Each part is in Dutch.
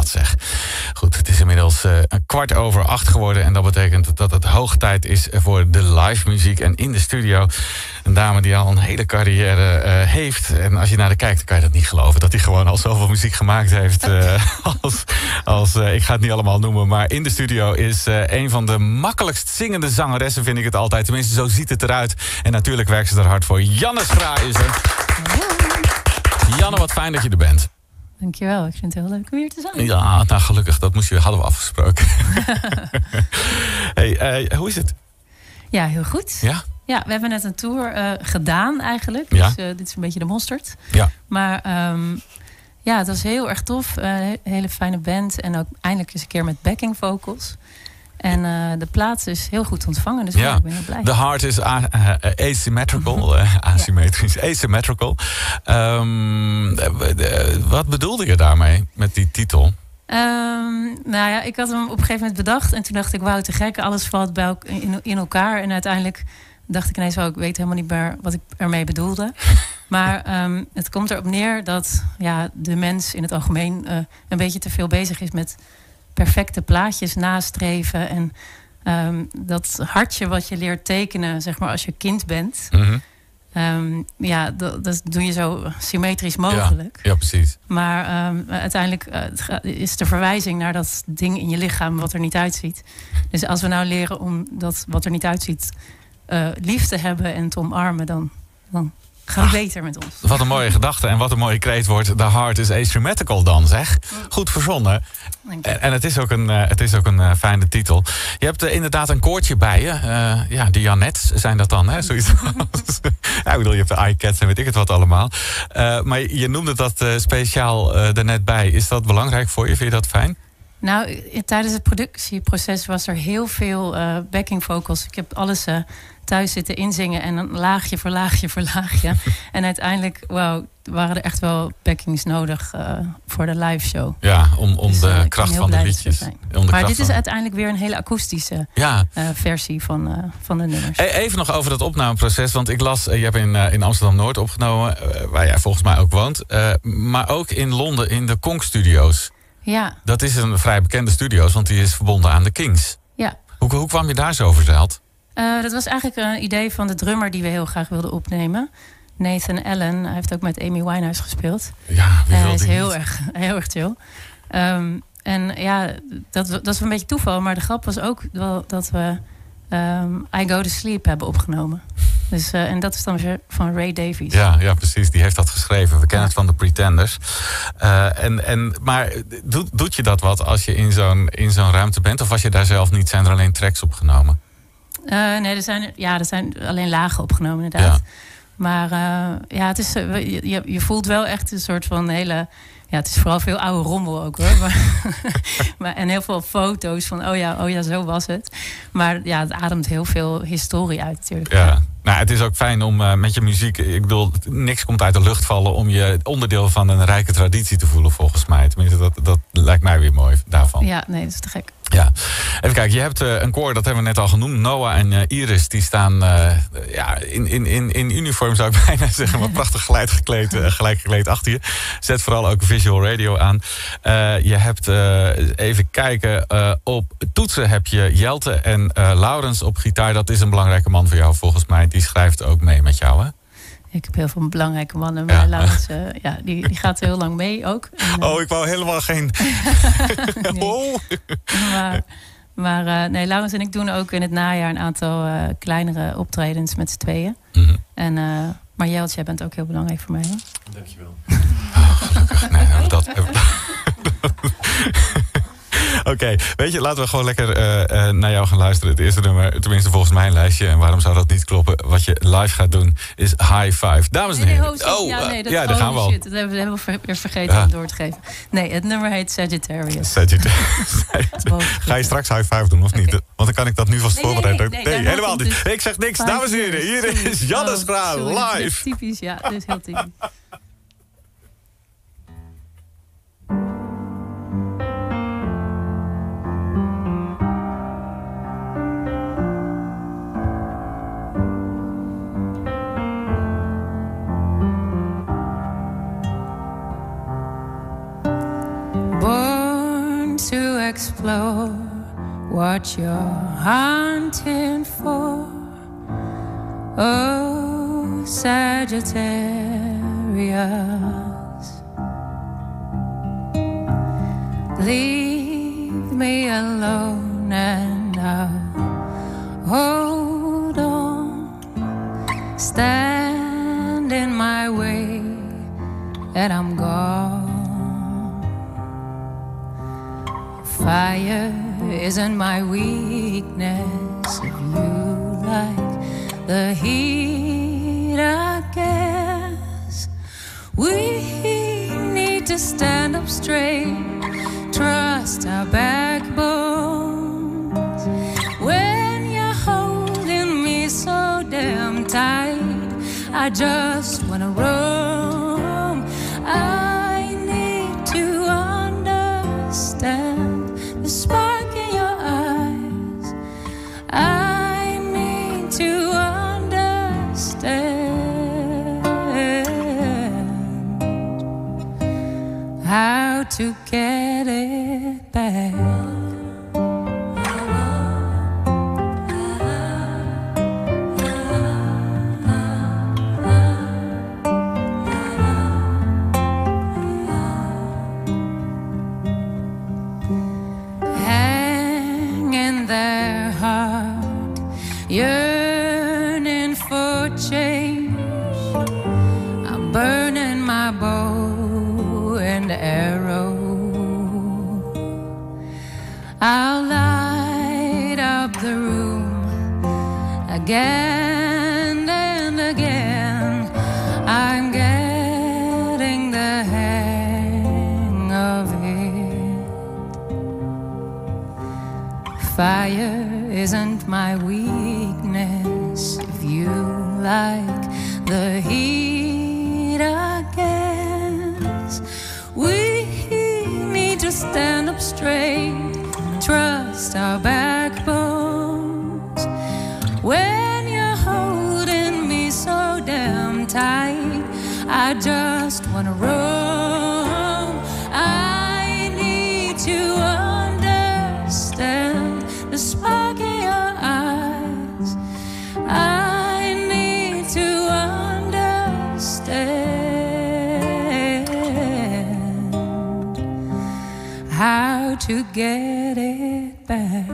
Wat zeg. Goed, het is inmiddels 7:15 geworden. En dat betekent dat het hoog tijd is voor de live muziek. En in de studio een dame die al een hele carrière heeft. En als je naar haar kijkt, dan kan je dat niet geloven. Dat hij gewoon al zoveel muziek gemaakt heeft. Ik ga het niet allemaal noemen. Maar in de studio is een van de makkelijkst zingende zangeressen, vind ik het altijd. Tenminste, zo ziet het eruit. En natuurlijk werkt ze er hard voor. Janne Schra is er. Janne, wat fijn dat je er bent. Dankjewel, ik vind het heel leuk om hier te zijn. Ja, nou gelukkig, dat hadden we afgesproken. Hey, hoe is het? Ja, heel goed. Ja? Ja, we hebben net een tour gedaan eigenlijk. Ja. Dus dit is een beetje de mosterd. Ja. Maar ja, het was heel erg tof. Een hele fijne band. En ook eindelijk eens een keer met backing vocals. En de plaats is heel goed ontvangen. Dus Ja. ik ben heel blij. The heart is asymmetrical. Asymmetrisch. Asymmetrical. Wat bedoelde je daarmee met die titel? Nou ja, ik had hem op een gegeven moment bedacht. En toen dacht ik, wauw, te gek. Alles valt bij in elkaar. En uiteindelijk dacht ik ineens, ik weet helemaal niet meer wat ik ermee bedoelde. Maar het komt erop neer dat de mens in het algemeen een beetje te veel bezig is met perfecte plaatjes nastreven. En dat hartje wat je leert tekenen, zeg maar, als je kind bent. Mm-hmm. Dat doe je zo symmetrisch mogelijk. Ja, precies. Maar uiteindelijk is de verwijzing naar dat ding in je lichaam wat er niet uitziet. Dus als we nou leren om dat wat er niet uitziet lief te hebben en te omarmen, dan gaat het beter met ons. Wat een mooie gedachte en wat een mooie kreetwoord. The heart is asymmetrical dan, zeg. Goed verzonnen. En het is ook een fijne titel. Je hebt inderdaad een koortje bij je. De Janets zijn dat dan, hè? Zoiets. Ik bedoel, je hebt de iCats en weet ik het wat allemaal. Maar je noemde dat speciaal er net bij. Is dat belangrijk voor je? Vind je dat fijn? Nou, tijdens het productieproces was er heel veel backing vocals. Ik heb alles thuis zitten inzingen en dan laagje voor laagje voor laagje. En uiteindelijk, waren er echt wel backings nodig voor de live show. Ja, om dus, de kracht van de liedjes. Maar dit is uiteindelijk weer een hele akoestische versie van de nummers. Even nog over dat opnameproces, want ik las, je hebt in Amsterdam-Noord opgenomen, waar jij volgens mij ook woont. Maar ook in Londen in de Kong Studios. Ja. Dat is een vrij bekende studio, want die is verbonden aan de Kings. Ja. Hoe kwam je daar zo verzeild? Dat was eigenlijk een idee van de drummer die we heel graag wilden opnemen. Nathan Allen. Hij heeft ook met Amy Winehouse gespeeld. Ja, wie wil hij is die heel niet? erg chill. Dat is een beetje toeval. Maar de grap was ook wel dat we I Go To Sleep hebben opgenomen. Dus, en dat is dan weer van Ray Davies. Ja, precies. Die heeft dat geschreven. We kennen het van de Pretenders. Maar doet je dat wat als je in zo'n ruimte bent? Of was je daar zelf niet? Zijn er alleen tracks opgenomen? Nee, er zijn alleen lagen opgenomen inderdaad. Ja. Maar het is, je voelt wel echt een soort van hele... Ja, het is vooral veel oude rommel ook hoor. En heel veel foto's van oh ja, zo was het. Maar ja, het ademt heel veel historie uit natuurlijk. Ja. Nou, het is ook fijn om met je muziek... Ik bedoel, niks komt uit de lucht vallen... om je onderdeel van een rijke traditie te voelen, volgens mij. Tenminste, dat lijkt mij weer mooi daarvan. Ja, nee, dat is te gek. Ja. Even kijken, je hebt een koor, dat hebben we net al genoemd. Noah en Iris, die staan in uniform, zou ik bijna zeggen. Maar prachtig gelijk gekleed achter je. Zet vooral ook visual radio aan. Je hebt, even kijken, op toetsen heb je Jelte en Laurens op gitaar. Dat is een belangrijke man voor jou, volgens mij. Die schrijft ook mee met jou, hè? Ik heb heel veel belangrijke mannen, maar Laurens, die gaat heel lang mee ook. En, ik wou helemaal geen... Maar Laurens en ik doen ook in het najaar een aantal kleinere optredens met z'n tweeën. Mm-hmm. Maar Jeltje, jij bent ook heel belangrijk voor mij. Hè? Dankjewel. Gelukkig. Nee, dat... Oké, weet je, laten we gewoon lekker naar jou gaan luisteren. Het eerste nummer, tenminste volgens mijn lijstje... en waarom zou dat niet kloppen, wat je live gaat doen, is High Five. Dames en heren. Daar gaan we al. Shit, dat hebben we weer vergeten om door te geven. Nee, het nummer heet Sagittarius. Ga je straks High Five doen, of niet? Want dan kan ik dat nu vast voorbereiden. Nee, helemaal niet. Ik zeg niks. Dames en heren, hier is Janne Schra live. Typisch, ja. Dat is heel typisch. explore what you're hunting for. Oh, Sagittarius, leave me alone and I'll hold on. Stand in my way and I'm gone. Fire isn't my weakness. If you like the heat, I guess we need to stand up straight, trust our backbones. When you're holding me so damn tight, I just wanna roam. I need to understand the spark in your eyes. I need to understand how to get it back. Yearning for change, I'm burning my bow and arrow. I'll light up the room again and again. I'm getting the hang of it. Fire isn't my weakness. If you like the heat, I guess we need to stand up straight, trust our backbones. When you're holding me so damn tight, I just wanna roam. I need to understand the spark in your eyes. I need to understand how to get it back.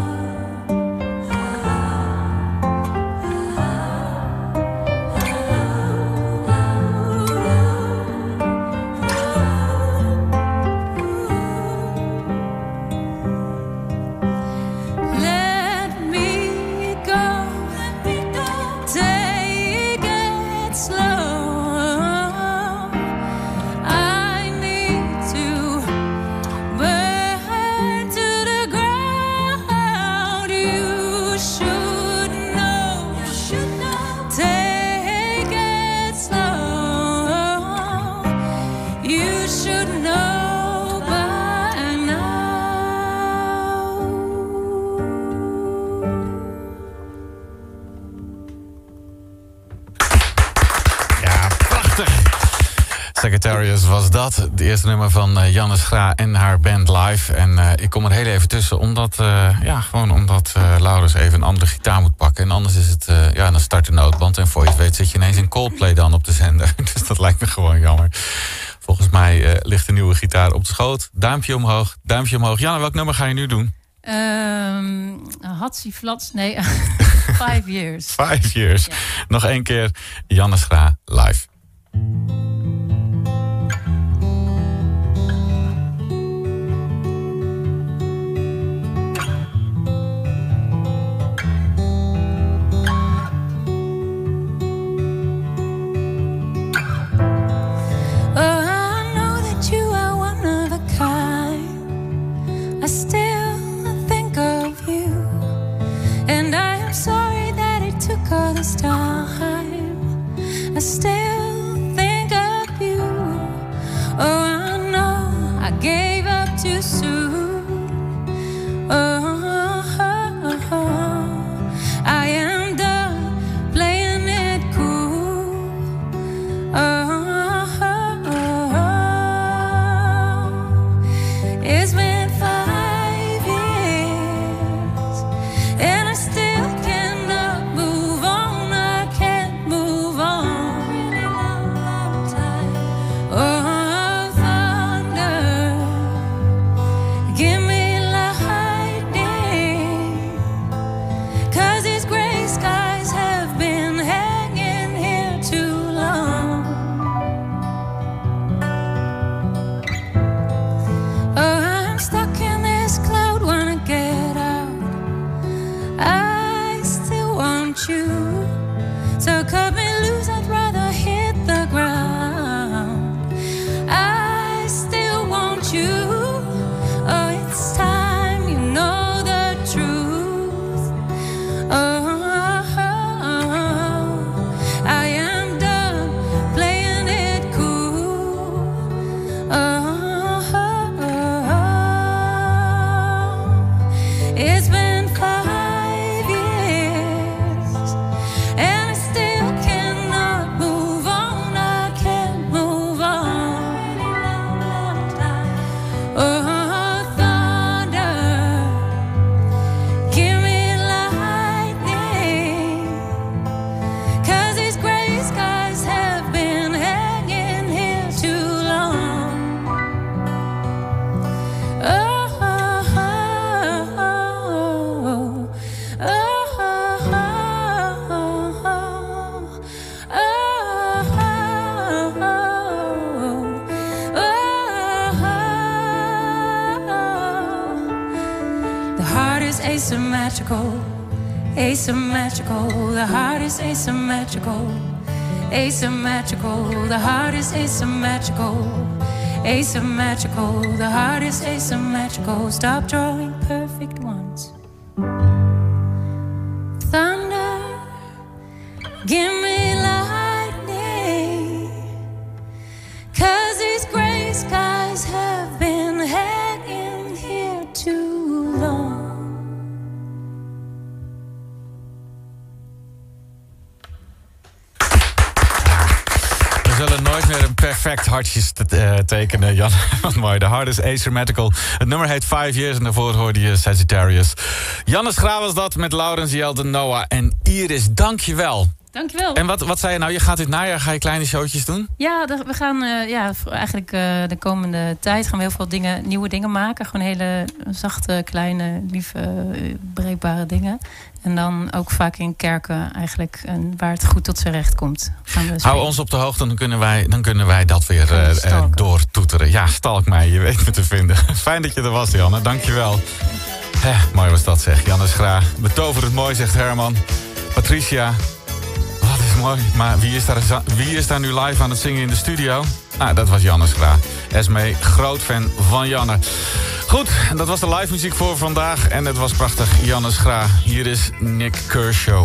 Sagittarius was dat. Het eerste nummer van Janne Schra en haar band live. En ik kom er heel even tussen, omdat Laurens even een andere gitaar moet pakken. En anders is het, dan start de noodband. En voor je het weet zit je ineens in Coldplay dan op de zender. Dus dat lijkt me gewoon jammer. Volgens mij ligt een nieuwe gitaar op de schoot. Duimpje omhoog, duimpje omhoog. Janne, welk nummer ga je nu doen? Hatsie Flats, nee, 5 Years. 5 Years. Ja. Nog één keer, Janne Schra live. I still think of you, and I am sorry that it took all this time. I still think want you. So cut me loose, I'd rather hit the ground. I still want you. Oh, it's time you know the truth. Oh, I am done playing it cool. It's been 5 years and I still cannot move on. I can't move on. Oh, thunder, give me lightning, 'cause these gray skies have been hanging here too long. The heart is asymmetrical, asymmetrical. The heart is asymmetrical, asymmetrical. The heart is asymmetrical, asymmetrical. The heart is asymmetrical. Stop drawing perfect ones. Thunder, give me lightning, 'cause these gray skies have been hanging here too long. We zullen nooit meer een perfect hartjes tekenen, Jan. Wat mooi. The Heart is Asymmetrical. Het nummer heet 5 Years en daarvoor hoorde je Sagittarius. Janne Schra was dat met Laurens Jelden, Noah en Iris. Dank je wel. Dankjewel. En wat zei je nou? Je gaat dit najaar ga je kleine showtjes doen? Ja, we gaan eigenlijk de komende tijd gaan we heel veel nieuwe dingen maken. Gewoon hele zachte, kleine, lieve, breekbare dingen. En dan ook vaak in kerken eigenlijk. En waar het goed tot zijn recht komt. Hou ons op de hoogte, dan kunnen wij dat weer doortoeteren. Ja, stalk mij, je weet me te vinden. Fijn dat je er was, Janne. Dank je wel. Mooi was dat, zeg. Janne Schra. Betoverend mooi, zegt Herman. Patricia. Wat is mooi. Maar wie is daar nu live aan het zingen in de studio? Ah, dat was Janne Schra. Esmee, groot fan van Janne. Goed, dat was de live muziek voor vandaag. En het was prachtig. Janne Schra. Hier is Nick Kershaw.